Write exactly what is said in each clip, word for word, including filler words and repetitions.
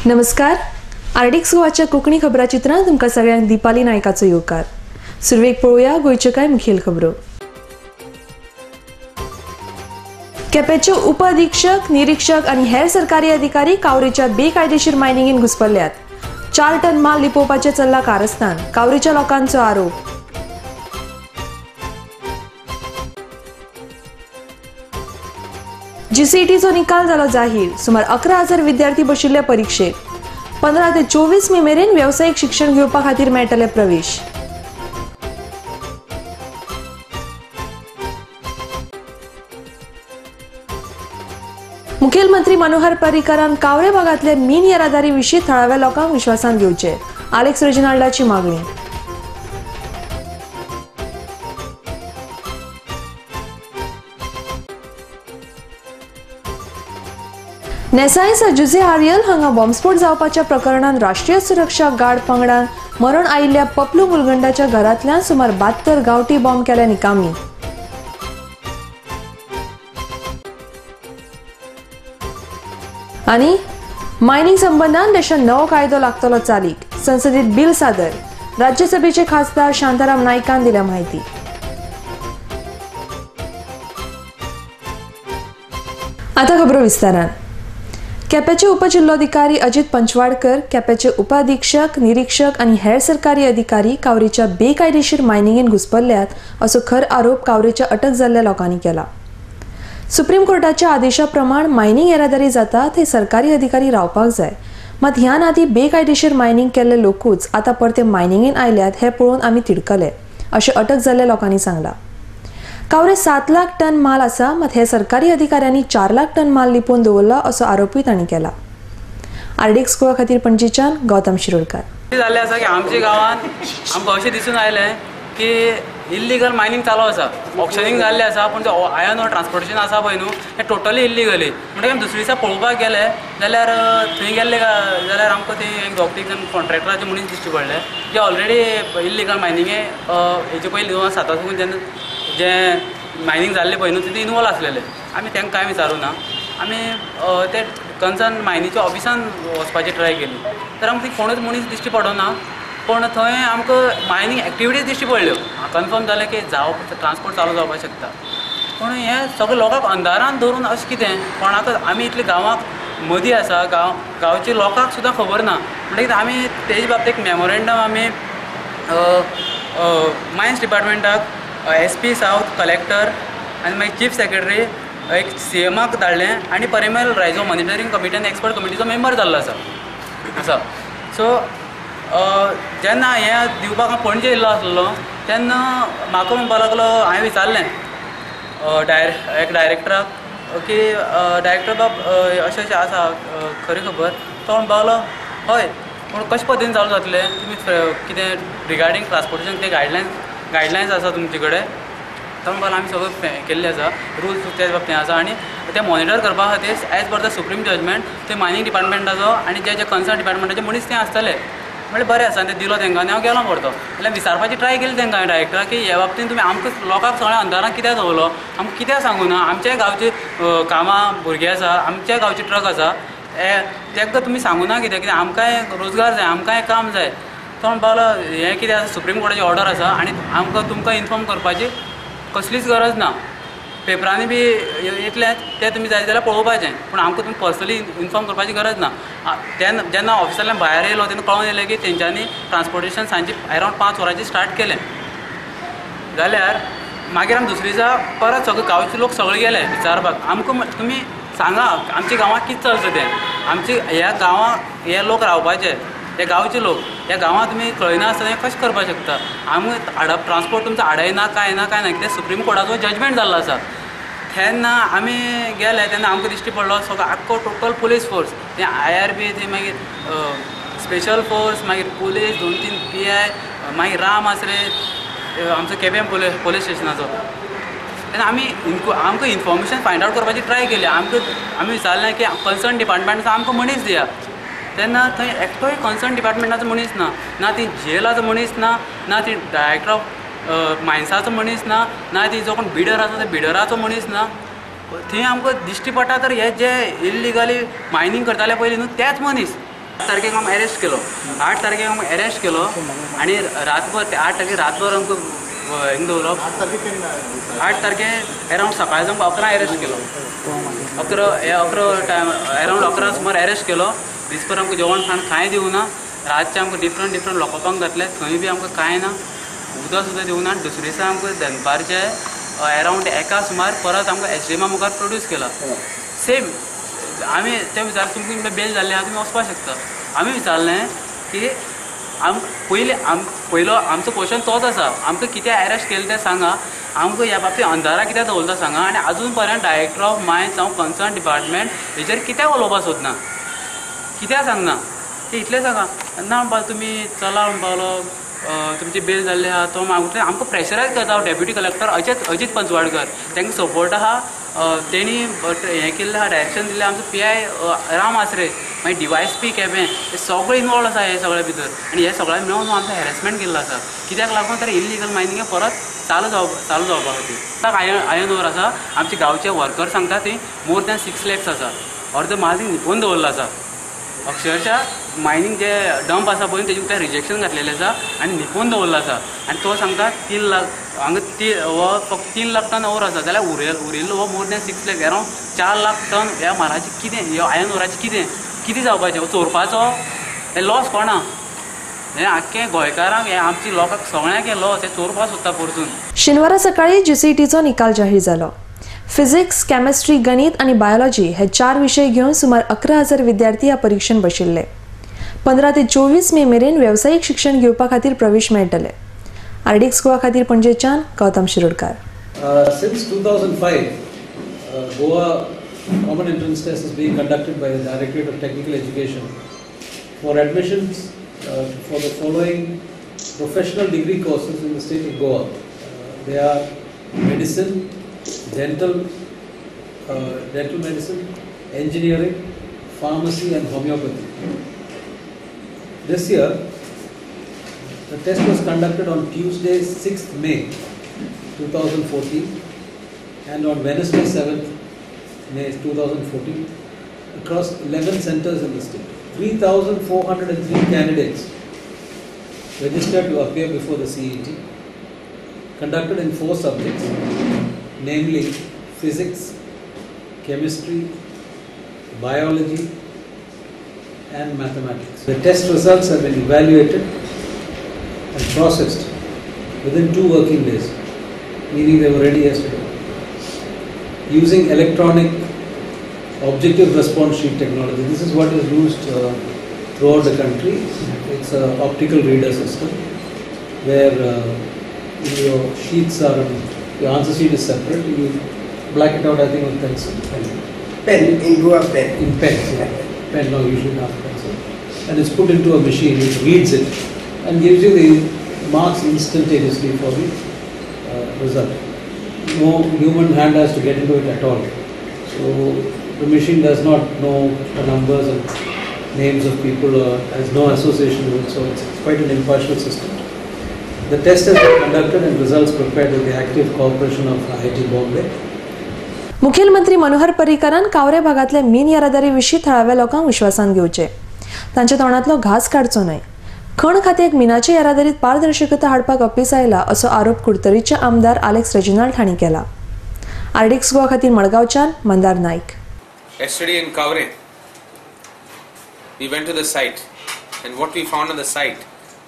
नमस्कार. आर्डिक्स गोवाच्या कोंकणी खबराचित्रांत तुमकां सगळ्यांक दिपाली नायकाचो येवकार. सुरवेक पळोवया गोंयच्यो कांय मुखेल खबरो. केपेंचे उप अधीक्षक, निरीक्षक आनी हेर सरकारी अधिकारी कावरेच्या बेकायदेशीर मायनिंगेंत घुसपल्ल्यात. चार टन माल लिपोवपाचें चल्लां कारस्थान, कावरेच्या लोकांचो आरोप. जीसीईटीचो निकाल जालो जाहीर. सुमार अकरा हजार विद्यार्थी बशिल्ले परीक्षेक. पंदरा ते चोवीस मे मेरेन वेवसायीक शिक्षण घेवपा खातीर मेळटले प्रवेश. मुखेलमंत्री मनोहर पर्रीकारान कावरे भागातल्या मिन येरादारी विशीं थळाव्या लोकांक विश्वासान घेवचे. आलेक्स रेजिनाल्डाची मागणी. नेसायसा जुझे आरियल हांगा बॉम्बस्फोट जावपाच्या प्रकरणात राष्ट्रीय सुरक्षा गार्ड पंगडान मरण आयिल्ल्या पप्लू मुलगंडाच्या घरांतल्यान सुमार बात्तर गांवठी बॉम्ब केल्या निकामी. आनी मायनिंग संबंधान देशात नवो कायदो लागतलो चालीक. संसदेत बिल सादर. राज्यसभेचे खासदार शांताराम नायकान दिल्या माहिती. आता खबरो विस्तारान. केपेंचे उपजिल्लोधिकारी अजित पंचवाडकर, केपेंचे उपाधीक्षक, निरीक्षक आनी हेर सरकारी अधिकारी कावरेच्या बेकायदेशीर मायनिंगेंत घुसपल्ल्यात असो खर आरोप कावरेच्या अटक जाल्ल्या लोकांनी केला. सुप्रीम कोर्टाच्या आदेशा प्रमाण मायनिंग येरादारी जाता थंय सरकारी अधिकारी रावपाक जाय. मात ह्या नादी बेकायदेशीर मायनिंग केल्ले लोकूच आतां परते मायनिंगेंत आयल्यात हें पळोवन आमी तिडकले अशें अटक जाल्ल्या लोकांनी सांगलां. कावरे सात लाख टन माल आसा, मात हे सरकारी अधिकाऱ्यांनी चार लाख टन माल लिपोवन दवरला असो आरोपूय तांणी केला. आर्डिक्स गोवा खातीर पणजीच्यान गौतम शिरोडकार. जाल्लें आसा की आमच्या गांवांत आमकां अशें दिसून आयलें की इल्लीगल मायनिंग चालू आसा. ऑक्शनिंग जाल्लें आसा, पूण जो आयन ओर ट्रान्सपोर्टेशन आसा पळय न्हू हें टोटली इल्लीगली. म्हणटकीर आमी दुसरे दिसा पळोवपाक गेले जाल्यार थंय गेल्ले जाल्यार आमकां थंय एक दोग तीग जाण कॉन्ट्रॅक्टराचे मनीस दिश्टी पडले जे ऑलरेडी इल्लीगल मायनिंगे हेजे पयलीं दोन हजार साताक साकून जेन्ना जे मायनिंग जाल्लें पळय न्हू तितून इनवॉल्व आसलेले. आमी तांकां कांय विचारूं ना. आमी ते कन्सर्न मायनीच्या ऑफिसान वचपाची ट्राय केली तर आमकां थंय कोणूच मनीस दिश्टी पडना. पूण थंय आमकां मायनींग एक्टिविटीज दिश्टी पडल्यो. कन्फर्म जालें की जाव ट्रान्सपोर्ट चालू जावपाक शकता. पूण हें सगळें लोकांक अंधारान दवरून अशें कितें कोणाक आमी इतले गांवांक मदीं आसा, गांव गांवच्या लोकांक सुद्दां खबर ना. म्हणटकीर आमी तेजे बाबतींत एक मेमोरेंडम आमी मायन्स डिपार्टमेंटाक, एस पी सावथ, कलेक्टर आनी मागीर चीफ सेक्रेटरी एक सी एमाक धाडलें आनी परिमल रायजो मॉनिटरींग कमिटी आनी एक्सपर्ट कमिटीचो मेंबर जाल्लो आसा आसा सो जेन्ना हें दिवपाक हांव पणजे येयल्लो आसलो तेन्ना म्हाका म्हणपाक लागलो, हांवें विचारलें डायर एक डायरेक्टराक की डायरेक्टर बाब अशें अशें आसा खरी खबर. तो म्हणपाक लागलो हय, पूण कशे पद्दतीन चालू जातलें, तुमी कितें रिगार्डींग ट्रान्सपोर्टेशन कितें गायडलायन्स गायडलायन्स आसा तुमचे कडेन. तो म्हणपाक आमी सगळें केल्लें आसा, रूल्स ते बाबतींत आसा आनी ते मॉनिटर करपा खातीर as per the supreme judgement ते मायनिंग डिपार्टमेंटाचो आनी जे जे कन्सर्न डिपार्टमेंटाचे मनीस ते आसतले. म्हणल्यार बरें आसा, ते दिलो तांकां आनी हांव गेलो परतो. जाल्यार विचारपाची ट्राय केली तांकां डायरेक्टराक की ह्या बाबतींत तुमी आमकां लोकांक सगळ्या अंधारान कित्याक दवरलो, आमकां कित्याक सांगूं ना. आमच्याय गांवचे कामां भुरगे आसा, आमच्याय गांवचे ट्रक आसा, तांकां तुमी सांगूं ना कित्याक कित्याक आमकांय रोजगार जाय, आमकांय काम जाय. तो म्हणपाक लागलो हें कितें आसा, सुप्रीम कोर्टाची ऑर्डर आसा आनी आमकां तुमकां इन्फॉर्म करपाची कसलीच गरज ना. पेपरांनी बी येतलें तें तुमी जाय जाल्यार पळोवपाचें, पूण आमकां तुमी पर्सनली इन्फॉर्म करपाची गरज ना. तेन्ना जेन्ना ऑफिसांतल्यान भायर येयलो तेन्ना कळोन येलें की तेंच्यांनी ट्रान्सपोर्टेशन सांजची अरावंड पांच वरांचेर स्टार्ट केलें. जाल्यार मागीर आमी दुसरे दिसा परत सगळे गांवचे लोक सगळे गेले विचारपाक आमकां तुमी सांगा आमच्या गांवांत कितें चलता तें. आमचे ह्या गांवांत हे लोक रावपाचे, हे गांवचे लोक ह्या गांवांत तुमी कळना आसता तें कशें करपाक शकता. आमी हाडप ट्रान्सपोर्ट तुमचो हाडयना काय ना काय ना कित्याक सुप्रीम कोर्टाचो जजमेंट जाल्लो आसा. तेन्ना आमी गेले तेन्ना आमकां दिश्टी पडलो सगळो आख्खो टोटल पुलीस फोर्स, ते आय आर बी, ते मागीर स्पेशल फोर्स, मागीर पुलीस दोन तीन पी आय, मागीर राम आसरे आमचो केपें पुलीस पुलीस स्टेशनाचो. तेन्ना आमी आमकां इन्फॉर्मेशन फायंड आवट करपाची ट्राय केली. आमकां आमी विचारलें की कन्सर्न डिपार्टमेंटाचो आमकां मनीस दिया. तेन्ना थंय एकटोय कन्सर्न डिपार्टमेंटाचो मनीस ना, ना ती जेलाचो मनीस ना, ना ती डायरेक्टर ऑफ मायन्साचो मनीस ना, ना ती जो कोण बिडर आसा त्या बिडराचो मनीस ना. थंय आमकां दिश्टी पडटा तर हे जे इल्लिगली मायनिंग करताले पयलीं न्हू तेच मनीस आठ तारखेक आमकां अरेस्ट केलो आठ तारखेक आमकां अरेस्ट केलो आनी रातभर ते आठ तारखेक रातभर आमकां हिंग दवरलो आठ तारखे अरावंड सकाळचो आमकां अकरा अरेस्ट केलो अकरा हे अकरा टायम अरावंड अकरा सुमार अरेस्ट केलो दिसभर आमकां जेवण खाण कांय दिवना रातचे आमकां डिफरंट डिफरंट लोकांक घातले थंय बी आमकां कांय ना उदक सुद्दां दिवना दुसरे दिसा आमकां दनपारचे अरावंड एका सुमार परत आमकां एच डी एमा मुखार प्रोड्यूस केला सेम आमी ते विचार तुमकां बेल जाल्ले आहा तुमी वचपाक शकता आमी विचारलें की आम पयलीं आम पयलो आमचो क्वेश्चन तोच आसा आमकां कितें अरेस्ट केलें तें सांगा आमकां ह्या बाबतींत अंधारा कित्याक दवरता सांगा आनी आजून पर्यंत डायरेक्टर ऑफ मायन्स जावं कन्सर्न डिपार्टमेंट हेचेर कित्याक उलोवपाक सोदना कित्याक सांगना ते इतलें सांगा ना म्हणपा तुमी चला म्हणपालो तुमची बेल जाल्ली आहा तो आमकां आमकां प्रेशरायज करता डेप्युटी कलेक्टर अजित अजित पंचवाडकर तांकां सपोर्ट आहा तेणी हें केल्लें आहा डायरेक्शन दिल्लें आमचो पी आय राम आसरे मागीर डिवायस पी केपें हे सगळे इनवॉल्व आसा हे सगळे भितर आनी हे सगळ्यांक मेळून आमचो हॅरेसमेंट केल्लो आसा कित्याक लागून तर इल्लीगल मायनिंग परत चालू जावप चालू जावपा खातीर आयन आयन ओवर आसा आमचे गांवचे वर्कर सांगता ती मोर दॅन सिक्स लॅक्स आसा अर्द मार्जिन लिपोवन दवरलो आसा अक्षरशः मायनिंग जे डंप आसा पळय तेजे ते रिजेक्शन घातलेलें आसा आनी लिपोवन दवरलो आसा आनी तो सांगता तीन लाख हांगा ती हो फक्त तीन लाख टन ओवर आसा जाल्यार उरयल उरिल्लो हो more than six lakh around चार लाख टन ह्या म्हालाचें कितें ह्या आयन ओवराचें कितें कितें जावपाचें चोरपाचो हें लॉस कोणा हें आख्खें गोंयकारांक हें आमची लोकांक सगळ्यांक हें लॉस हें चोरपा सोदता परतून शेनवारा सकाळी जीसीईटीचो निकाल जाहीर जालो फिजिक्स केमिस्ट्री गणित आणि बायोलॉजी हे चार विषय घेऊन सुमार अकरा हजार विद्यार्थी ह्या परीक्षेत बशिल्ले पंदरा ते चोवीस मे मेरेन व्यावसायिक शिक्षण घेवपा खातीर प्रवेश मेळटले आरडीएक्स गोवा खातीर पणजेच्यान Gautam Shirodkar since two thousand five uh, Goa Common Entrance Test is being conducted by the Directorate of Technical Education for admissions uh, for the following professional degree courses in the state of Goa. Uh, they are medicine, dental, uh, dental medicine, engineering, pharmacy and homeopathy. This year, the test was conducted on Tuesday, sixth May two thousand fourteen and on Wednesday, seventh May two thousand fourteen across eleven centers in the state. three thousand four hundred three candidates registered to appear before the C E T, conducted in four subjects, namely physics, chemistry, biology and mathematics. The test results have been evaluated and processed within two working days, meaning they were ready yesterday, using electronic objective response sheet technology. This is what is used uh, throughout the country. It's an optical reader system where uh, your sheets are, your answer sheet is separate. You black it out, I think, with pencil. Pen. Pen, into a pen. In pen, yeah. Pen, no, usually not pencil. And it's put into a machine which reads it and gives you the marks instantaneously for the uh, result. No human hand has to get into it at all. So the machine does not know the numbers and names of people or has no association with it, so it's quite an impartial system. The test has been conducted and results prepared with the active cooperation of I I T Bombay. मुखेलमंत्री मनोहर पर्रीकारान कावरे भागातल्या मीन येरादारी विशीं थळाव्या लोकांक विश्वासान घेवचे तांच्या तोंडातलो घास काडचो न्हय खण खात्याक मिनाचे येरादारीत पारदर्शकता हाडपाक अपेस आयला असो आरोप कुडतरीचे आमदार आलेक्स रेजिनाल्ड हांणी केला आरडीएक्स गोवा खातीर मडगांवच्यान मंदार नायक. Yesterday in Kavre, we went to the site, and what we found on the site,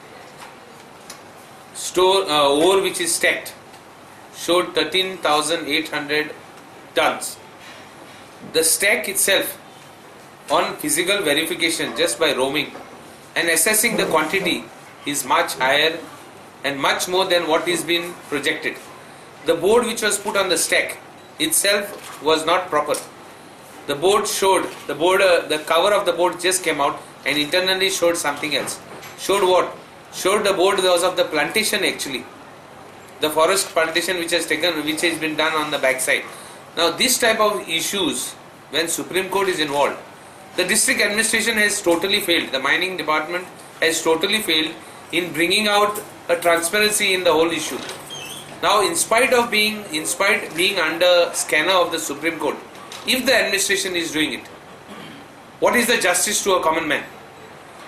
store uh, ore which is stacked showed thirteen thousand eight hundred tons. The stack itself, on physical verification just by roaming and assessing the quantity, is much higher and much more than what is been projected. The board which was put on the stack itself was not proper. The board showed, the board, uh, the cover of the board just came out and internally showed something else. Showed what? Showed the board was of the plantation actually. The forest plantation which has taken, which has been done on the backside. Now this type of issues, when Supreme Court is involved, the district administration has totally failed. The mining department has totally failed in bringing out a transparency in the whole issue. Now in spite of being, in spite being under scanner of the Supreme Court, if the administration is doing it, what is the justice to a common man?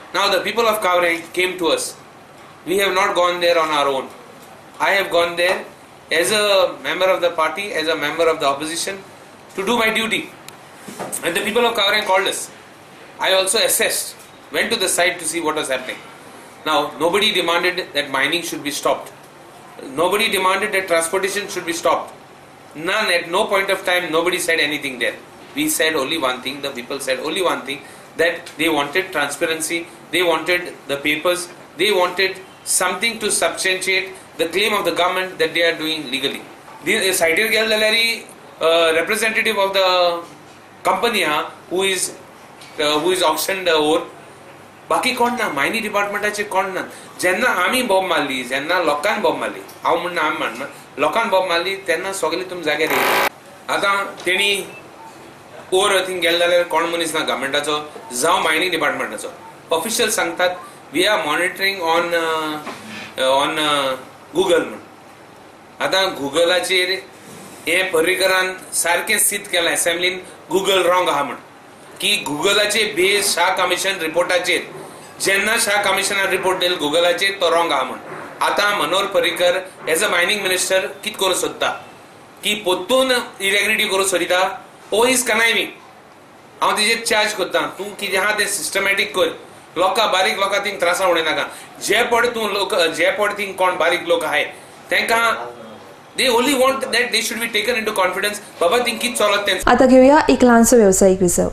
Now the people of Kavreng came to us. We have not gone there on our own. I have gone there as a member of the party, as a member of the opposition, to do my duty. And the people of Kavreng called us. I also assessed, went to the site to see what was happening. Now, nobody demanded that mining should be stopped. Nobody demanded that transportation should be stopped. None, at no point of time, nobody said anything there. We said only one thing, the people said only one thing, that they wanted transparency, they wanted the papers, they wanted something to substantiate the claim of the government that they are doing legally. The Saitir Gyaldalari, uh, representative of the company uh, who is uh, who is auctioned over, बाकी कोण ना, मायनी डिपार्टमेंटाचे कोण ना. जेन्ना आमी Bob मारली, जेन्ना लोकांन बॉब मारली, हांव म्हणना आमी म्हणना, लोकांन बॉब मारली तेन्ना सगळे तुम जाग्यार येयले. आतां तेणी ओर थिंग गेले जाल्यार कोण मनीस ना गव्हर्मेंटाचो जावं मायनिंग डिपार्टमेंटाचो. ऑफिशियल सांगतात we are monitoring on on Google म्हण. आतां गुगलाचेर हे पर्रीकरान सारकें सिद्ध केलां असेंब्लीन गुगल रॉंग आहा म्हण, की गुगलाचे बेस शाह कमिशन रिपोर्टाचेर जेन्ना शाह कमिशनान रिपोर्ट दिलो गुगलाचेर तो रॉंग आहा म्हण. आतां Manohar Parrikar as a mining minister कित करूं सोदता की पोत्तून इरेग्युलरिटी करूं सोदिता ओ इज कनायविंग. हांव तेजेर चार्ज करता, तूं कितें आहा तें सिस्टमॅटीक कर, लोकां बारीक लोकां थिंग त्रासां उडय नाका. जे पड तूं लोक जे पड थिंग कोण बारीक लोक आहाय तांकां they only want that they should be taken into confidence. बाबा थिंग कित चलत तें. आता घेऊया एक लहानसो व्यावसायिक विसव.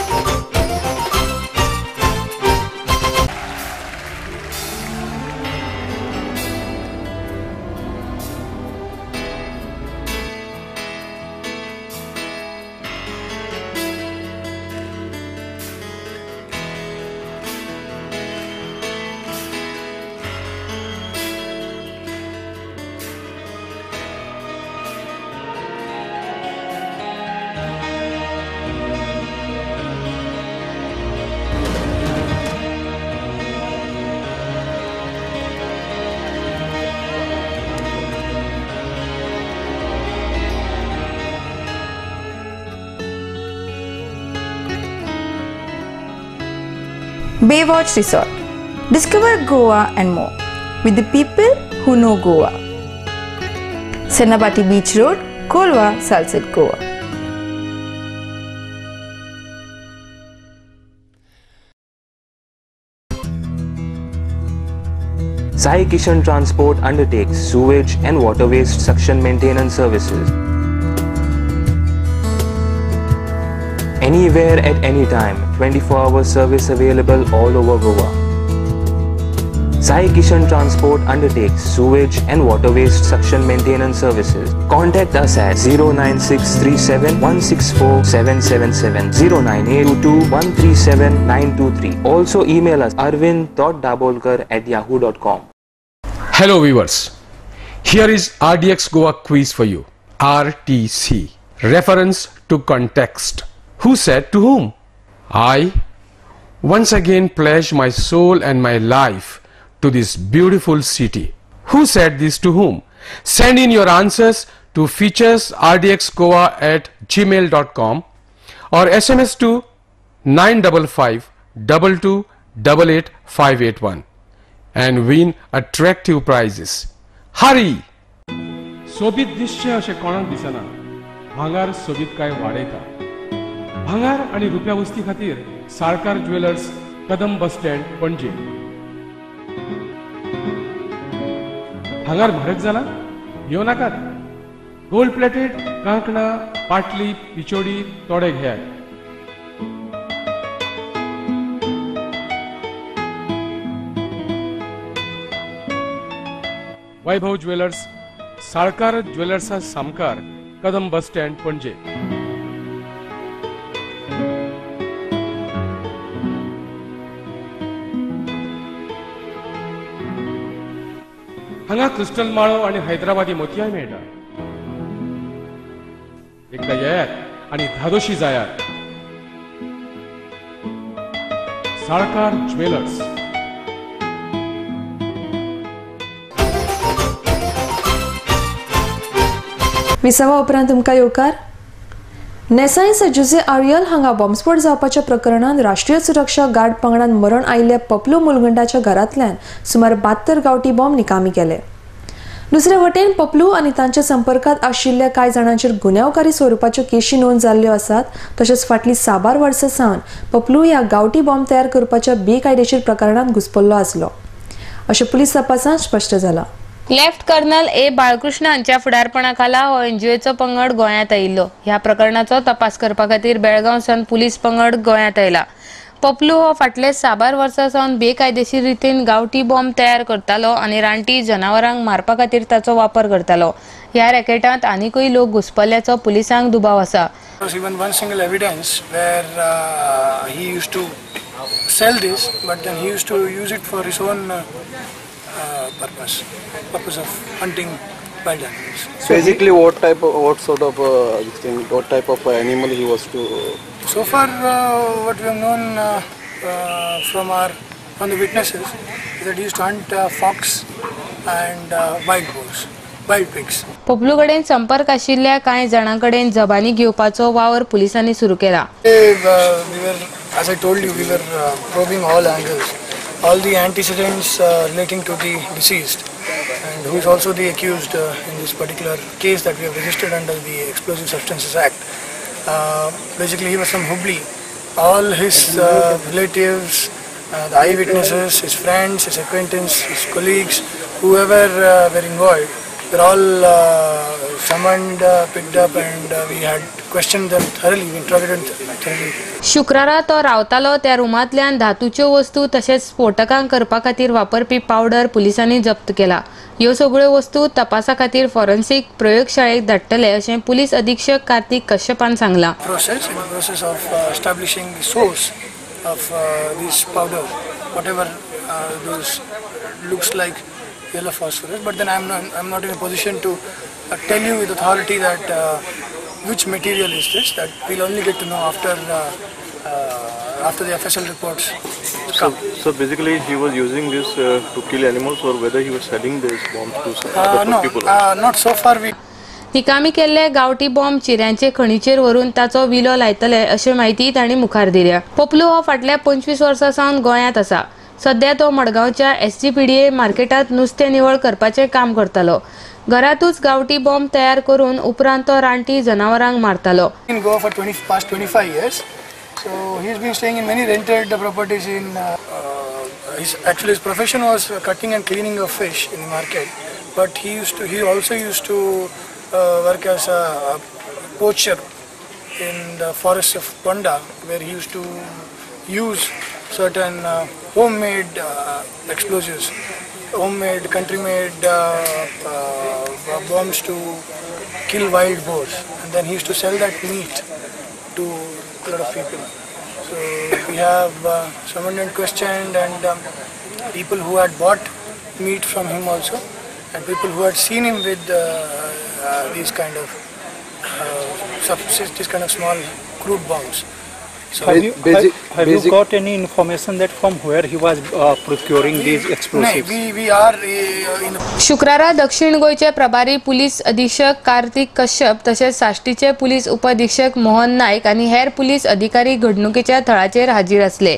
Baywatch Resort. Discover Goa and more with the people who know Goa. Sennapati Beach Road, Kolwa, Salsett, Goa. Sai Kishan Transport undertakes sewage and water waste suction maintenance services. Anywhere at any time, twenty-four hour service available all over Goa. Sai Kishan Transport undertakes sewage and water waste suction maintenance services. Contact us at zero nine six three seven one six four seven seven seven, zero nine eight two two one three seven nine two three. Also email us arvind dot dabolkar at yahoo dot com. Hello viewers, here is R D X Goa quiz for you. R T C, reference to context. Who said to whom? I once again pledge my soul and my life to this beautiful city. Who said this to whom? Send in your answers to features r d x goa at gmail dot com or S M S to nine five five two two eight eight five eight one and win attractive prizes. Hurry! सोबीत दिसचे अशें कोणाक दिसना, भांगार सोबीत काय वाडयता. भांगार आणि रुप्या वस्ती खातीर Salkar jewellers, Kadam bus stand, पणजे. भांगार म्हारग जाला? येवं नाकात. गोल्ड प्लेटेड कांकणां, पाटली, पिचोडी तोडे घेयात. वैभव ज्वेलर्स, साळकार ज्वेलर्सा सामकार, कदम बस स्टँड, पणजे. हांगा क्रिस्टल माळो आणि हैदराबादी मोतियाय मेळटा. एकदा येयात आणि धादोशी जायात. साळकार ज्वेलर्स. विसावा उपरांत तुमकां येवकार. नेसाई जुजे आर्यल हांगा बॉम्बस्फोट जावपाच्या प्रकरणात राष्ट्रीय सुरक्षा गार्ड पंगडान मरण आयिल्ल्या पपलू मुलगंडाच्या घरांतल्यान सुमार बात्तर गावठी बॉम्ब निकामी केले. दुसरे वटेन पपलू आनी तांच्या संपर्कात आशिल्ल्या कांय जाणांचेर गुन्यांवकारी स्वरुपाच्यो केशी नोंद जाल्ल्यो आसात. तशेंच फाटली साबार वर्सां सावन पपलू ह्या गावठी बॉम्ब तयार करपाच्या बेकायदेशीर प्रकरणात घुस्पल्लो आसलो अशें पुलीस तपासांत स्पश्ट जालां. लेफ्ट कर्नल ए बाळकृष्ण हांच्या फुडारपणाखाला हो एनजीओचो पंगड गोंयांत आयिल्लो. ह्या प्रकरणाचो तपास करपा खातीर बेळगांव सावन पुलीस पंगड गोंयांत आयला. पपलू हो फाटले साबार वर्सां सावन बेकायदेशीर रितीन गावठी बॉम्ब तयार करतालो आनी रानटी जनावरांक मारपा खातीर ताचो वापर करतालो. ह्या रॅकेटांत आनीकूय लोक घुस्पल्ल्याचो पुलिसांक दुबाव आसा. Even one single evidence where uh, he used to sell this, but then he used to use it for his own uh, uh, purpose, purpose of hunting wild animals. So basically, what type of, what sort of uh, this thing, what type of animal he was to? So far, uh, what we have known uh, uh, from our from the witnesses is that he used to hunt uh, fox and uh, wild boars, wild pigs. Paplu कडेन संपर्क आशिल्ल्या कांय जाणां कडेन जबानी घेवपाचो वावर पुलिसांनी सुरू केला. We were, as I told you, we were uh, probing all angles, all the antecedents uh, relating to the deceased, and who is also the accused uh, in this particular case that we have registered under the Explosive Substances Act. Uh, basically, he was from Hubli. All his uh, relatives, uh, the eyewitnesses, his friends, his acquaintances, his colleagues, whoever uh, were involved, were all uh, summoned, uh, picked up, and uh, we had questioned them thoroughly, we interrogated them thoroughly. शुक्रारा तो रावतालो त्या रुमांतल्यान धातूच्यो वस्तू तशेंच स्फोटकां करपा खातीर वापरपी powder पुलिसांनी जप्त केला. ह्यो सगळ्यो वस्तू तपासा खातीर फॉरेन्सिक प्रयोगशाळेक धाडटले अशें पुलीस अधीक्षक कार्तिक कश्यपान सांगलां. Process in the process of uh, establishing the source of uh, this powder, whatever uh, those looks like yellow phosphorus, but then I'm not I'm not in a position to uh, tell you with authority that uh, which material is this. That we'll only get to know after uh, uh, after the F S L reports come. So, so basically, he was using this uh, to kill animals, or whether he was selling this bombs to some Uh, other no, people. uh, not so far. We निकामी केल्ले गावठी bomb चिऱ्यांचे खणीचेर व्हरून ताचो विलो लायतले अशी माहिती तांणी मुखार दिल्या. पपलू हो फाटल्या पंचवीस वर्सां सावन गोंयांत आसा. सध्या तो मडगांवच्या एसजीपीडीए मार्केटात नुस्तें निवळ करपाचें काम करतालो. घरातूच गावठी बॉम्ब तयार करून उपरांत तो रानटी जनावरांक मारतालो. in Goa for twenty past twenty-five years. So he's been staying in many rented properties in. Uh, uh, his actually his profession was cutting and cleaning of fish in the market, but he used to he also used to uh, work as a, a poacher in the forests of Ponda, where he used to use certain uh, homemade uh, explosives, homemade country-made uh, uh, bombs to kill wild boars, and then he used to sell that meat to a lot of people. So we have uh, summoned and questioned, and um, people who had bought meat from him also, and people who had seen him with uh, uh, these kind of uh, subs- these kind of small crude bombs. So Have you, basic- have, have basic- you got any information that from where he was uh, procuring these no, explosives? we we are uh, in. शुक्रारा दक्षिण गोयचे प्रभारी police अधीक्षक कार्तिक कश्यप तसेच साश्टीचे police उपअधीक्षक मोहन नायक आणि हेर police अधिकारी घडणुकेच्या थळाचेर हाजीर असले.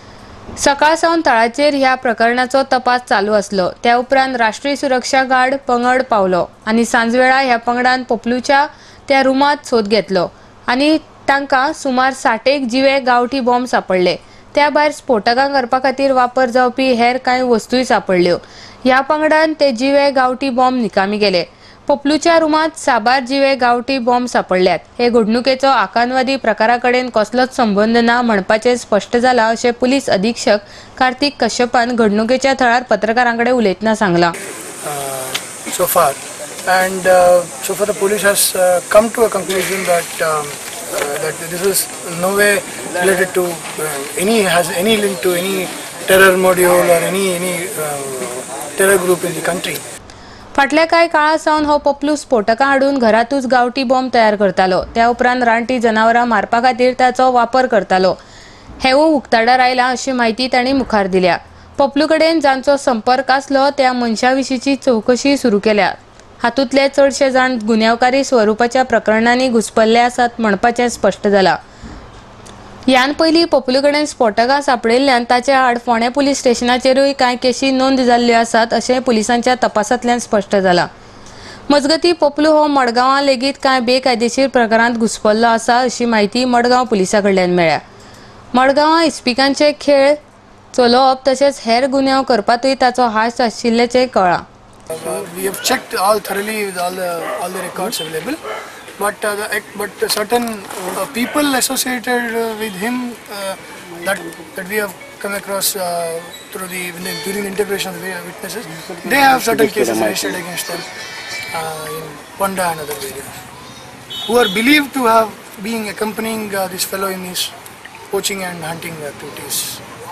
सकाळ सावन थळाचेर ह्या प्रकरणाचो तपास चालू असलो. त्या उपरांत राष्ट्रीय सुरक्षा गार्ड पंगड पावलो आणि सांजवेळा ह्या पंगडान पपलूच्या त्या रुमांत सोद घेतलो आणि तांकां सुमार साठेक जिवे गावठी बॉम्ब सापडले. त्या भायर स्फोटकां करपा खातीर वापर जावपी हेर कांय वस्तूय सापडल्यो. ह्या पंगडान ते जिवे गावठी बॉम्ब निकामी केले. पपलूच्या रुमांत साबार जिवे गावठी बॉम्ब सापडल्यात. हे घडणुकेचो आकांतवादी प्रकारा कडेन कसलोच संबंद ना म्हणपाचें स्पश्ट जालां अशें पुलीस अधीक्षक कार्तिक कश्यपान घडणुकेच्या थळार पत्रकारां कडेन उलयतना सांगलां. So far, and uh, so far the police has uh, come to a conclusion that um, uh, that this is no way related to uh, any has any link to any terror module or any any uh, terror group in the country. फाटल्या कांय काळा सावन हो पपलू स्फोटकां हाडून घरातूच गावठी bomb तयार करतालो. त्या उपरांत रानटी जनावरां मारपा खातीर ताचो वापर करतालो. हेवूय उक्ताडार आयला अशी माहिती तांणी मुखार दिल्या. पपलू कडेन जांचो संपर्क आसलो त्या मनशा विशींची चवकशी सुरू केल्या. हातूंतले चडशे जाण गुन्यांवकारी स्वरुपाच्या प्रकरणांनी घुसपल्ले आसात म्हणपाचें स्पश्ट जालां. ह्यान पयलीं पप्लू कडेन स्फोटकां सांपडिल्ल्यान ताचे आड फोंडे पुलीस स्टेशनाचेरूय कांय केशी नोंद जाल्ल्यो आसात अशें पुलिसांच्या तपासांतल्यान स्पश्ट जालां. मजगतीं पप्लू हो मडगांवां लेगीत कांय बेकायदेशीर प्रकारांत घुसपल्लो आसा अशी माहिती मडगांव पुलिसां कडल्यान मेळ्ळ्या. मडगांवां इस्पिकांचे खेळ चलोवप तशेंच हेर गुन्यांव करपातूय ताचो हात आशिल्ल्याचें कळ्ळां. We have checked all thoroughly with all the all the records available, but uh, the, but certain uh, people associated uh, with him uh, that that we have come across uh, through the during the integration of the witnesses, they have certain cases registered against them uh, in Ponda and other areas, who are believed to have been accompanying uh, this fellow in his poaching and hunting activities.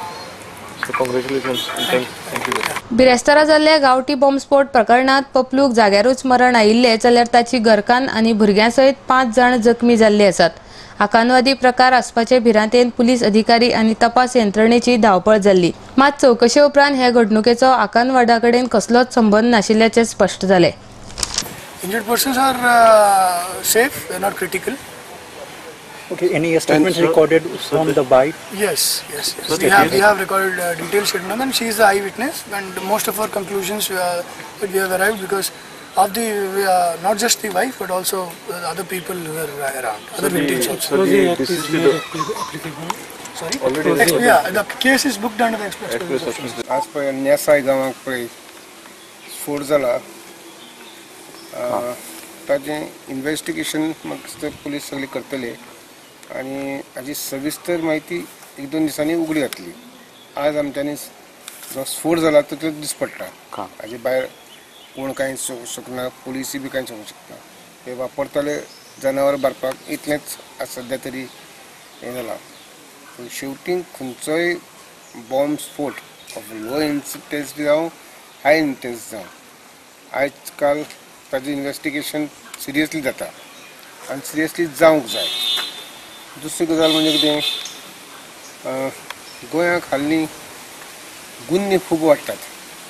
बिरेस्तारा जाल्ल्या गांवठी बॉम्बस्फोट प्रकरणात पप्लूक जाग्यारूच मरण आयिल्ले जाल्यार ताची घरकान्न आनी भुरग्यां सयत पांच जाण जखमी जाल्ले आसात. आकांतवादी प्रकार आसपाचे भिरांतेन पुलीस अधिकारी आनी तपास यंत्रणेची धांवपळ जाल्ली. मात चवकशे उपरांत हे घडणुकेचो आकांतवादा कडेन कसलोच संबंद नाशिल्ल्याचें स्पश्ट जालें. Injured persons are uh, safe; they are not critical. Okay, any statements recorded from the bite? Yes, yes, yes. We have, we have recorded uh, detailed statement, and she is the eyewitness. And most of our conclusions uh, that we have arrived because of the uh, not just the wife but also the other people who were around, other victims also. Sorry. Already, yeah, the case is booked under the express. As per Nyasai गावाक पळय स्फोट जाला, ताजें investigation म्हाका police सगळी करतले आणि हाची सविस्तर माहिती एक दोन दिसांनी उगडी जातली. आज आमच्यांनी जो स्फोट जाला तो तो दिसपडटा. हाजे भायर कोण कांय सांगूंक शकना, पुलिसूय बी कांय सांगूंक शकना. हे वापरताले जनावरां मारपाक इतलेंच आज सद्या तरी हें जालां. पूण शेवटी खंयचोय बॉम्ब स्फोट लो इंटेन्सिटी जावं हाय इंटेन्स जावं आयज काल ताजें इन्व्हेस्टिगेशन सिरियसली जाता आनी सिरियसली जावंक जाय. दुसरी गजाल म्हणजे कितें, गोंयांत हाल्ली गुन्हे खूब वाडटात.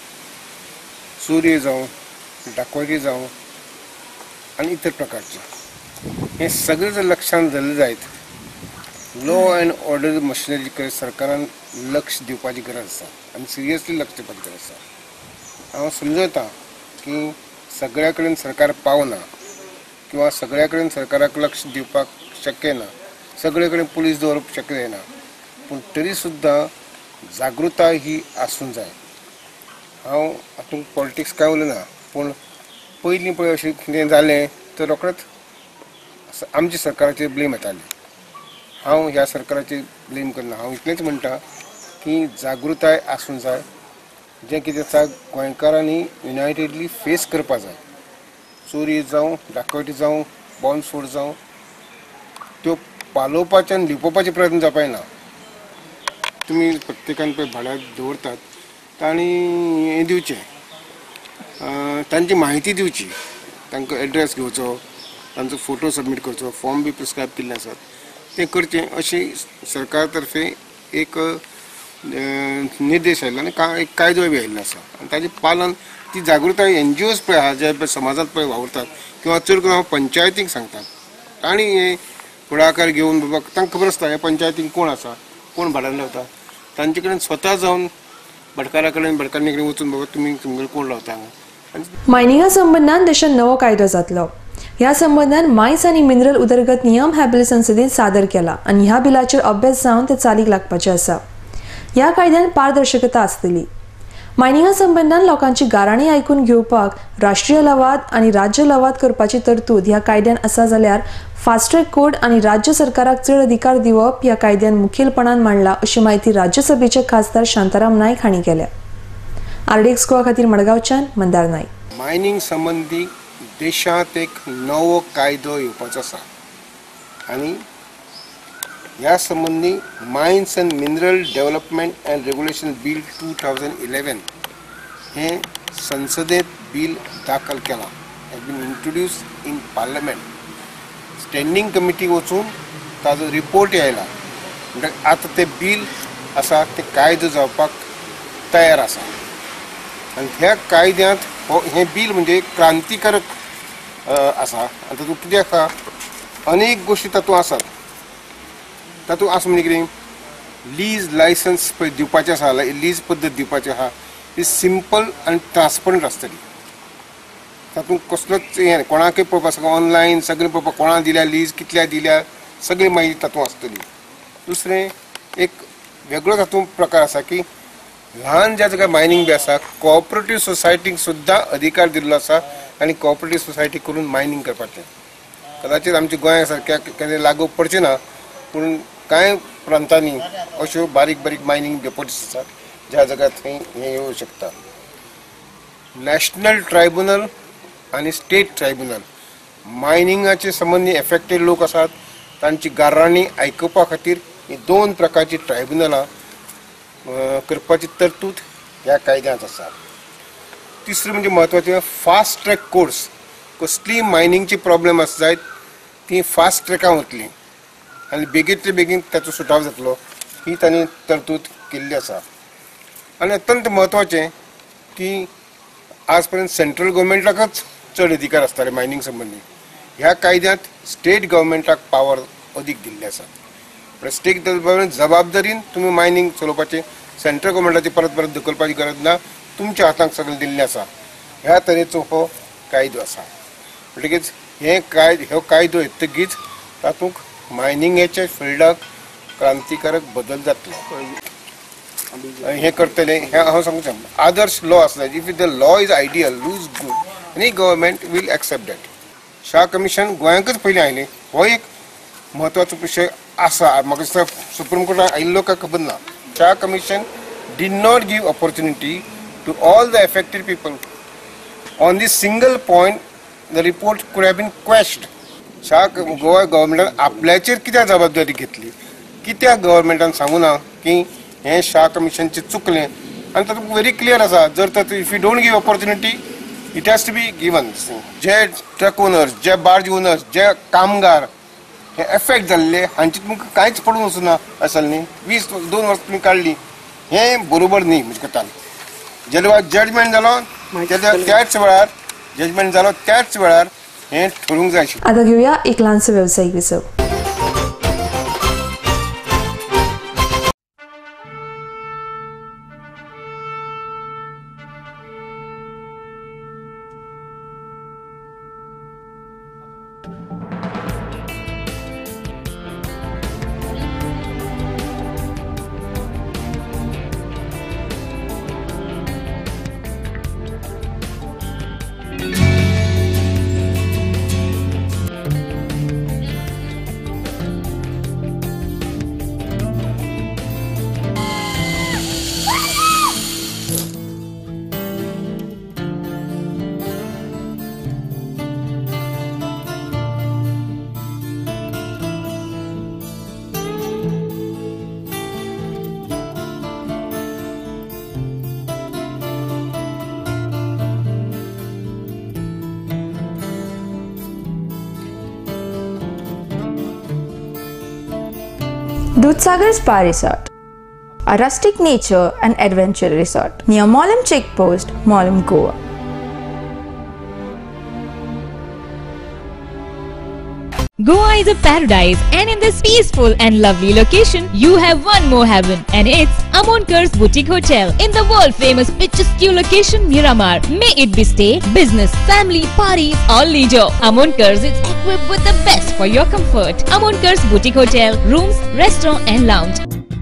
चोरी जावं, डाकोयती जावं आनी इतर प्रकारचे. हे सगळें जर लक्षांत धरलें जायत, लॉ अँड ऑर्डर मशिनरी कडेन सरकारान लक्ष दिवपाची गरज आसा आनी सिरियसली लक्ष दिवपाची गरज आसा. हांव समजता की सगळ्या कडेन सरकार पावना किंवा सगळ्या कडेन सरकाराक लक्ष दिवपाक शक्य ना, सगळे कडेन पुलीस दवरप शक्य जायना, पूण तरी सुद्दां जागृताय ही आसूंक जाय. हांव हातूंत पॉलिटिक्स कांय उलयना, पूण पयलीं पळय अशें कितें जालें तर रोखडेंच आमच्या सरकाराचेर ब्लेम येताले. हांव ह्या सरकाराचेर ब्लेम करना. हांव इतलेंच म्हणटा की जागृताय आसूंक जाय. जें कितें आसा गोंयकारांनी युनायटेडली फेस करपा जाय. चोरी जावं, डाकोयटी जावं, बॉम्ब स्फोट जावं, त्यो पालोवपाचे आनी लिपोवपाचे प्रयत्न जावपाक ना. तुमी प्रत्येकान पळय भाड्याक दवरतात, तांणी हें दिवचें, तांची म्हायती दिवची, तांकां एड्रेस घेवचो, तांचो फोटो सबमीट करचो, फॉर्म बी प्रिस्क्रायब केल्ले आसात तें करचें अशी सरकार तर्फे एक निर्देश आयिल्लो आनी एक कायदो बी आयिल्लो आसा. आनी ताजें पालन ती जागृताय एनजीओज पळय आहा जे पळय समाजांत पळय वावरतात किंवा चड करून हांव पंचायतीक सांगतात, तांणी हे फुडाकार घेवन बाबा तांकां खबर आसता ह्या पंचायतीक कोण आसा, कोण भाड्यान रावता, तांचे कडेन स्वता जावन भटकारा कडेन भटकारांनी कडेन वचून बाबा तुमी तुमगेर कोण रावता हांगा. मायनिंगा संबंधान देशात नवो कायदो जातलो. ह्या संबंधान मायन्स आनी मिनरल उदरगत नियम ह्या बिल संसदेन सादर केला आनी ह्या बिलाचेर अभ्यास जावन ते चालीक लागपाचे आसा. ह्या कायद्यान पारदर्शकता आसतली. मायनिंगा संबंधान लोकांची गाराणी आयकून घेवपाक राष्ट्रीय लवाद आनी राज्य लवाद करपाची तरतूद ह्या कायद्यान आसा जाल्यार फास्ट्रॅक कोड आनी राज्य सरकाराक चड अधिकार दिवप ह्या कायद्यान मुखेलपणान मांडला अशी माहिती राज्यसभेचे खासदार शांताराम नायक हांणी केल्या. आरडीएक्स गोवा खातीर मडगांवच्यान मंदार नायक. मायनिंग संबंधी देशांत एक नवो कायदो येवपाचो आसा आनी ह्या संबंधी mines and mineral development and regulation bill two thousand eleven हें संसदेत बिल दाखल केलां. Has been introduce in parliament. Standing committee वचून ताजो रिपोर्ट आयला. म्हणटकीर आतां तें बिल आसा तें कायदो जावपाक तयार आसा. आनी ह्या कायद्यांत हो हे बिल म्हणजे क्रांतिकारक आसा आनी तातूंत कित्याक आसा अनेक गोश्टी तातूंत आसात. तातूंत आसा म्हणजे कितें लीज लायसन्स पळय दिवपाचें आसा लीज पद्दत दिवपाची आहा ती सिंपल आनी ट्रान्सपरंट आसतली. तातूंत कसलोच हें कोणाकय पळोवपाक सगळें ऑनलायन सगळें पळोवपाक कोणा दिल्या लीज कितल्या दिल्या सगळी माहिती तातूंत आसतली. दुसरें एक वेगळो तातूंत प्रकार आसा की ल्हान ज्या जाग्यार मायनींग बी आसा कोऑपरेटीव सोसायटीक सुद्दां अधिकार दिल्लो आसा आनी कोऑपरेटीव सोसायटी करून मायनींग करपाचें. कदाचित आमच्या गोंया सारक्या केन्ना लागू पडचें ना पूण कांय प्रांतांनी अश्यो बारीक बारीक मायनींग डेपोटीस आसात ज्या जाग्यार थंय हें येवं शकता. नॅशनल ट्रायब्युनल आनी स्टेट ट्रायब्युनल मायनिंगाचे संबंदी एफेक्टेड लोक आसात तांची गाराणी आयकुपा खातीर ही दोन प्रकारची ट्रायब्युनलां करपाची तरतूद ह्या कायद्यांत आसा. तिसरें म्हणजे म्हत्वाचें फास्ट ट्रॅक कोर्स कसलीय मायनिंगची प्रॉब्लेम आसा जायत ती फास्ट ट्रॅकान वतली आनी बेगींतले बेगीन ताचो सुटाव जातलो ही तांणी तरतूद केल्ली आसा. आनी अत्यंत म्हत्वाचें की आज पर्यंत सेंट्रल गव्हर्मेंटाकच चड अधिकार आसताले मायनिंग संबंदी. ह्या कायद्यांत स्टेट गव्हर्मेंटाक पावर अदीक दिल्ले आसा. स्टेट गव्हर्मेंट जबाबदारीन तुमी मायनिंग चलोवपाचें सेंट्रल गव्हर्मेंटाची परत परत धकलपाची गरज ना तुमच्या हातांत सगळें दिल्लें आसा. ह्या तरेचो हो कायदो आसा. म्हणटकीच हे कायद ह्यो कायदो येतकीच तातूंत मायनिंगेच्या फिल्डाक क्रांतिकारक बदल जातलो. हे करतले हे हांव सांगूं आदर्श लॉ आसता if the law is ideal lose good any government will accept that. Shah commission गोंयांकच पयलीं आयलें हो एक म्हत्वाचो विशय आसा. म्हाका दिसता सुप्रीम कोर्टान आयिल्लो काय खबर ना. Shah commission did not give opportunity to all the affected people. On this single point, the report could have been quashed. शा गोवा गव्हर्मेंटान आपल्याचेर कित्याक जबाबदारी घेतली कित्याक गव्हर्मेंटान सांगू ना की हें शा कमिशनचें चुकलें आनी तातूंत व्हेरी क्लियर आसा जर तर if you don't give opportunity it has to be given. जे ट्रक ओनर्स जे बार्ज ओनर्स जे कामगार हे एफेक्ट जाल्ले हांची तुमकां कांयच पडून वचूना आसलें न्ही. वीस दोन वर्सां तुमी काडली हें बरोबर न्ही म्हजे कोतान. जेन्ना जजमेंट जालो त्याच वेळार जजमेंट जालो त्याच वेळार हें ठरूंक जाय आशिल्लें. आता घेऊया एक ल्हानसो व्यावसायिक विसव. Dudhsagar Spa Resort, a rustic nature and adventure resort near Mollem Checkpost, Mollem, Goa. Goa is a paradise, and in this peaceful and lovely location, you have one more heaven, and it's Amonkars Boutique Hotel in the world-famous picturesque location Miramar. May it be stay, business, family, parties, or leisure. Amonkars is equipped with the best for your comfort. Amonkars Boutique Hotel, rooms, restaurant, and lounge.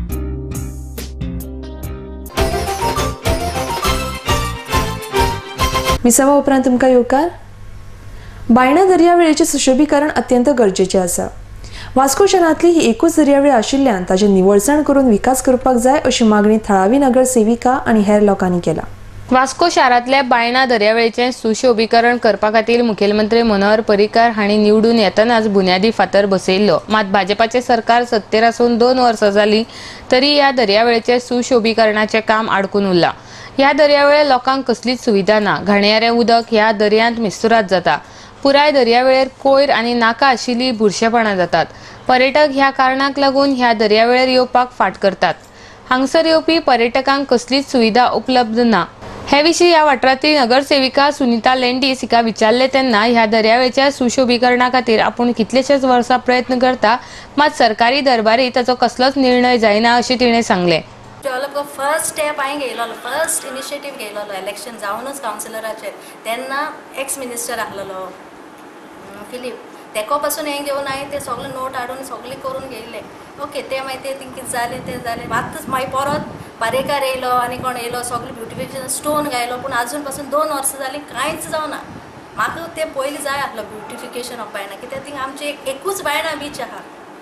विसावा उपरांत तुमकां येवकार. बायणा दर्यावेळेचें सुशोभीकरण अत्यंत गरजेचें आसा. वास्को शहरांतली ही एकूच दर्यावेळ आशिल्ल्यान ताचें निवळसाण करून विकास करपाक जाय अशी मागणी थळावी नगरसेविका आनी हेर लोकांनी केला. वास्को शारांतल्या बायणा दर्यावेळेचें सुशोभीकरण करपा खातीर मुखेलमंत्री मनोहर पर्रीकार हांणी निवडून येतनाच बुन्यादी फातर बसयल्लो. मात भाजपाचें सरकार सत्तेर आसून दोन वर्सां जालीं तरी ह्या दर्यावेळेचें सुशोभीकरणाचें काम आडकून उरलां. ह्या दर्यावेळेर लोकांक कसलीच सुविधा ना. घाणयारें उदक ह्या दर्यांत मिसुराद जाता. पुराय दर्यावेळेर कोयर आनी नाका आशिल्लीं बुरशेपणां जातात. पर्यटक ह्या कारणाक लागून ह्या दर्यावेळेर येवपाक फाट करतात. हांगसर येवपी पर्यटकांक कसलीच सुविधा उपलब्ध ना. हे विशीं ह्या वाठारांतली नगरसेविका सुनीता लेंडीस हिका विचारले तेन्ना ह्या दर्यावेळच्या सुशोभीकरणा खातीर आपूण कितलेशेच वर्सां प्रयत्न करता, मात सरकारी दरबारी ताचो कसलोच निर्णय जायना अशें तिणें सांगलें. डेव्हलप फर्स्ट स्टेप हांवें घेयलो, फर्स्ट इनिशिएटीव घेयलो इलेक्शन जावनूच कावन्सिलराचेर. तेन्ना एक्स मिनिस्टर आसलेलो फिलीप, तेको पासून हें घेवन हांवें ते सगळे नोट हाडून सगळे करून घेयले. ओके, ते मागीर ते कितें जालें तें जालें. आतांच मागीर परत पारेकार येयलो आनी कोण येयलो, सगळे ब्युटिफिकेशन स्टोन घायलो, पूण आजून पासून दोन वर्सां जालीं कांयच जावना. म्हाका ते पयलीं जाय आसलो ब्युटिफिकेशन ऑफ बायणा, कित्याक थिंगा आमचे एकूच बायणा बीच आहा.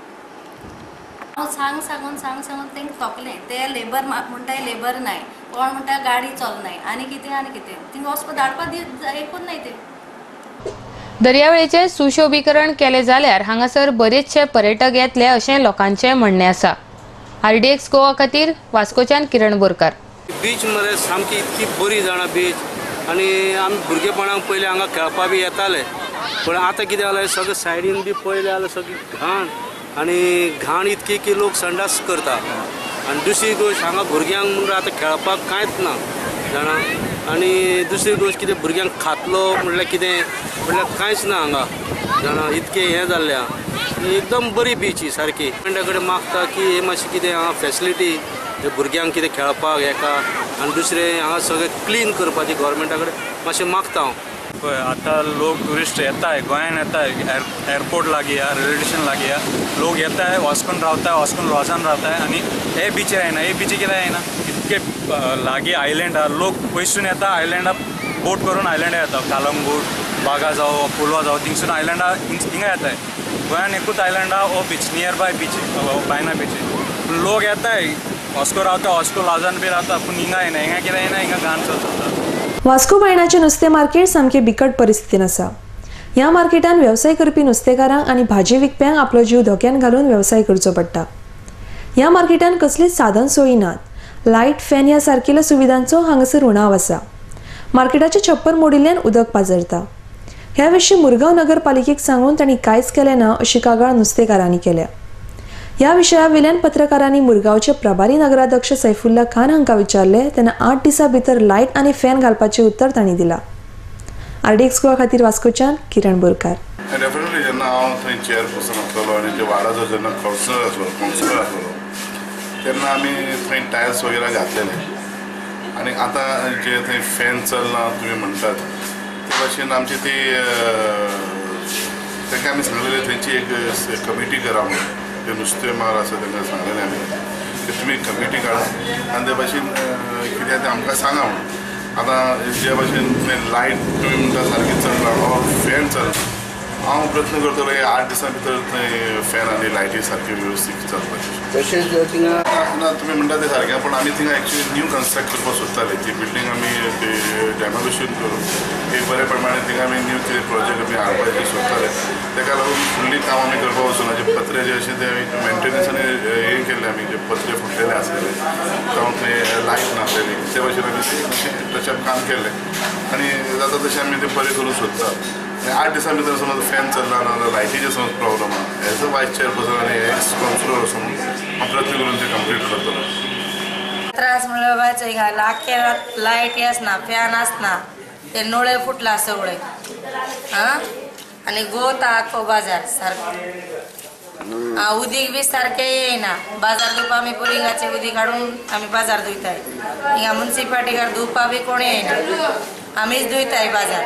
हांव सांग सांगून सांग सांगून तेंकां थकलें. ते लेबर म्हणटा लेबर नाय, कोण म्हणटा गाडी चलनाय, आनी कितें आनी कितें थिंगा वचपाक धाडपाक दीत एकूच नाय ते. दर्यावेळेचे सुशोभीकरण केले जाल्यार हांगासर बरेचशे पर्यटक येतले अशें लोकांचें म्हणणें आसा. आरडीएक्स गोवा खातीर वास्कोच्यान किरण बोरकार. बीच मरे सामकी इतकी बरी जाणा बीच, आनी आमी भुरगेपणाक पयलीं हांगा खेळपा बी येताले, पूण आतां कितें जालें सगळें सायडीन बी पयलें जाल्यार सगळी घाण, आनी घाण इतकी की लोक संडास करता. आनी दुसरी गोश्ट हांगा भुरग्यांक म्हणल्यार आतां खेळपाक कांयच ना जाणा. आनी दुसरी गोश्ट कितें भुरग्यांक खातलो म्हणल्यार कितें म्हणल्यार कांयच ना हांगा जाणा. इतकें हें जाल्लें आहा. एकदम बरी बीच ही सारकी. गव्हर्मेंटा कडेन मागता की हे मातशी कितें हांगा फेसिलिटी भुरग्यांक कितें खेळपाक हेका, आनी दुसरें हांगा सगळें क्लीन करपाची गव्हर्मेंटा कडेन मातशें मागता हांव. पळय आतां लोक ट्युरिस्ट येताय, गोंयान येताय, एअरपोर्ट लागीं आहा, रेल्वे स्टेशन लागीं आहा, लोक येताय, वास्कोन रावताय, वास्कोन लॉजान रावताय, आनी हे बिचीर येना. हे बिचीर कित्याक येना, इतके लागीं आयलँड आहा, लोक पयसून येता आयलँडा बोट करून आयलँडा येता, कालंगूट बागा जावं कोलवा जावं थिंगसून आयलँडा हिंगा येताय. गोंयान एकूच आयलँड आहा, हो beach near by beach Baina beach. लोक येताय, वास्को रावता, वास्को लॉजान बी रावता, पूण हिंगा येना. हिंगा कित्याक येना, हिंगा घाण चलता. वास्को बायणाचें नुस्तें मार्केट सामकें बिकट परिस्थितीन आसा. ह्या मार्केटान वेवसाय करपी नुस्तेकारांक आनी भाजी विकप्यांक आपलो जीव धोक्यान घालून वेवसाय करचो पडटा. ह्या मार्केटान कसलीच साधन सोयी नात. लायट, फॅन ह्या सारकेल्या सुविधांचो हांगासर उणाव आसा. मार्केटाचे छप्पर मोडिल्ल्यान उदक पाजरता. ह्या विशीं मुरगांव नगरपालिकेक सांगून तांणी कांयच केलें ना अशी कागाळ नुस्तेकारांनी केल्या. ह्या विशया वयल्यान पत्रकारांनी मुरगांवचे प्रभारी नगराध्यक्ष सैफुल्ला खान हांकां विचारले तेन्ना आठ दिसां भितर लायट आनी फॅन घालपाचें उत्तर तांणी दिलां. आरडीएक्स गोवा खातीर वास्कोच्यान किरण बोरकार. डेफिनेटली जेन्ना हांव थंय चेअरपर्सन आसलो आनी ते वार्डाचो जेन्ना कावन्सिलर आसलो कावन्सिलर आसलो तेन्ना आमी थंय टायल्स वगैरे घातलेले. आनी आतां जे थंय फॅन चलना तुमी म्हणटात ते भाशेन आमची ती तांकां आमी सांगलेले थंयची एक कमिटी करा म्हणून. जे नुस्तेमार आसा तांकां सांगलेलें आमी की तुमी कमिटी काडा आनी ते भाशेन कितें तें आमकां सांगा म्हणून. आतां जे भाशेन थंय लायट तुमी म्हणटा सारकी चलना ऑर फॅन चलना, हांव प्रयत्न करतलो हे आठ दिसां भितर थंय फॅन आनी लायटी सारकी वेवस्थीत चलपाची. तशेंच थिंगा ना तुमी म्हणटा तें सारकें, पूण आमी थिंगा एक्चुली न्यू कन्स्ट्रक्ट करपाक सोदताले. ती बिल्डींग आमी ती डेमोलिशन करून एक बरे प्रमाणे थिंगा आमी न्यू ते प्रोजेक्ट आमी हाडपाचें सोदताले. ताका लागून फुल्ली काम आमी करपाक वचूना. जे पत्रे जे अशें ते मेंटेनन्स आनी हे केल्ले आमी जे पत्रे फुटलेले आसलेले जावं थंय लायट नासलेली ते भाशेन आमी तशें काम केल्लें आनी जाता तशें आमी तें बरें करूंक सोदता. आठ दिसां भितर समज फॅन चलना ना लायटीचे समज प्रॉब्लम आहा एज अ वायस चेअरपर्सन आनी एक्स कावन्सिलर वचून हांव प्रयत्न करून ते कंप्लीट करतलो. त्रास म्हणल्यार बायचो हिंगा लाखे लायट आसना, फॅन आसना, ते नळे फुटला सगळे आं आनी गोत आख्खो बाजार सारको. आं उदीक बी सारकें येयना. बाजार धुवपा आमी बोरिंगाचें उदीक हाडून आमी बाजार धुयताय. हिंगा मुन्सिपाल्टीकार धुवपा बी कोण येयना, आमीच धुयताय बाजार.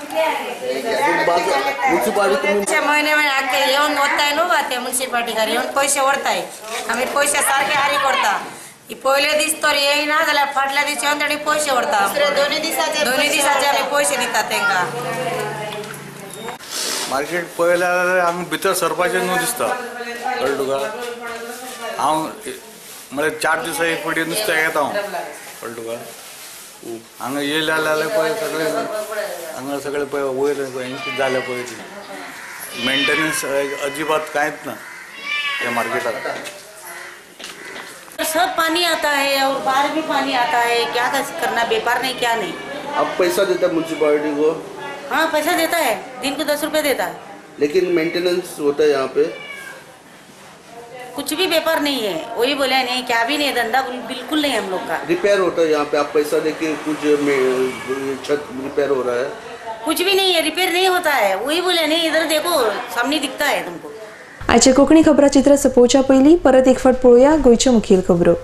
म्हयने म्हयने आख्खे येवन वताय न्हू बा ते मुन्सिपाल्टीकार येवन पयशे व्हरताय. आमी पयशे सारके हारी करता. पयले दीस तर येयना जाल्यार फाटल्या दीस येवन तेणी पयशे व्हरता. दोनी दिसाचे दोनी दिसाचे आमी पयशे दितात तांकां. मार्केट पळयल्यार जाल्यार आमी भितर सरपाचें न्हू दिसता. कळ्ळें तुका. हांव म्हळ्यार चार दिसा एक फावटी नुस्तें घेता हांव. कळ्ळें तुका. हांगा येयले जाल्यार पळय सगळे हांगा सगळे पळय वयर हें जालें पळय ती मेंटेनन्स अजिबात कांयच ना ह्या मार्केटाक. सब पानी आता है और बाहर भी पानी आता है, क्या करना, व्यापार नहीं क्या नहीं. आप पैसा देता म्यूनसिपालिटी को? हाँ पैसा देता है, दिन को दस रुपये देता है. लेकिन मेंटेनेंस होता है यहाँ पे? कुछ भी व्यापार नहीं है, वही बोले नहीं, क्या भी नहीं है, धंधा बिल्कुल नहीं हम लोग का। रिपेयर होता है यहाँ पे, आप पैसा देके कुछ छत रिपेयर हो रहा है? कुछ भी नहीं है, रिपेयर नहीं होता है, वही बोले नहीं, इधर देखो सामने दिखता है तुमको। आजचे कोकणी खबराचित्र सोंपोवच्या पयलीं परत एक फावट पळोवया गोंयच्यो मुखेल खबरो।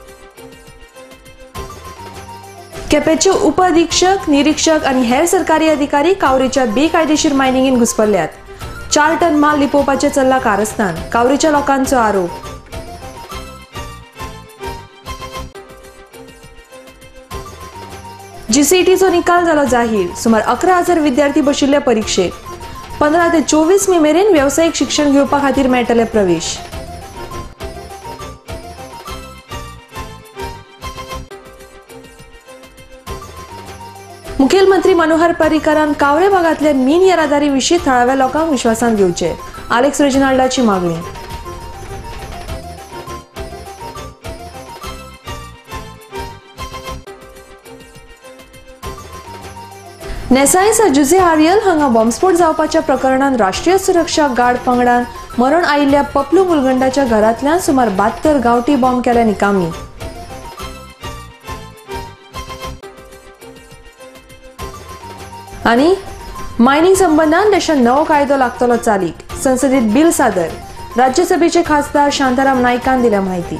केपेंचे उपअधीक्षक, निरीक्षक आणि हेर सरकारी अधिकारी कावरेच्या बेकायदेशीर मायनिंगेन घुसपल्ल्यात। चार टन माल लिपोवपाचे चल्ला कारस्थान, कावरेच्या लोकांचो आरोप। जीसीईटीचो निकाल जालो जाहीर, सुमार अकरा हजार विद्यार्थी बशिल्ले परीक्षेक। पंदरा ते चोवीस मे मेरेन व्यावसायिक शिक्षण घेवपा खातीर मेळटले प्रवेश। मुखेलमंत्री मनोहर पर्रीकारान कावरे भागातल्या मीन येरादारी विशीं थळाव्या लोकांक विश्वासान घेवचे, आलेक्स रेजिनाल्डाची मागणी। नेसायसा जुझे आरियल हांगा बॉम्बस्फोट जावपाच्या प्रकरणात राष्ट्रीय सुरक्षा गार्ड पंगडान मरण आयिल्ल्या पप्लू मुलगंडाच्या घरांतल्यान सुमार बहात्तर गांवठी बॉम्ब केल्या निकामी। आणि मायनिंग संबंधान देशात नवो कायदो लागतलो चालीक, संसदेत बिल सादर, राज्यसभेचे खासदार शांताराम नायकान दिल्या माहिती।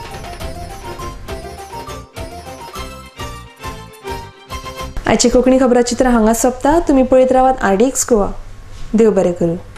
आजचे कोकणी खबराचित्र हांगा सोंपता। तुम्ही पळयत रावात आरडीएक्स गोवा। देव बरें करूं।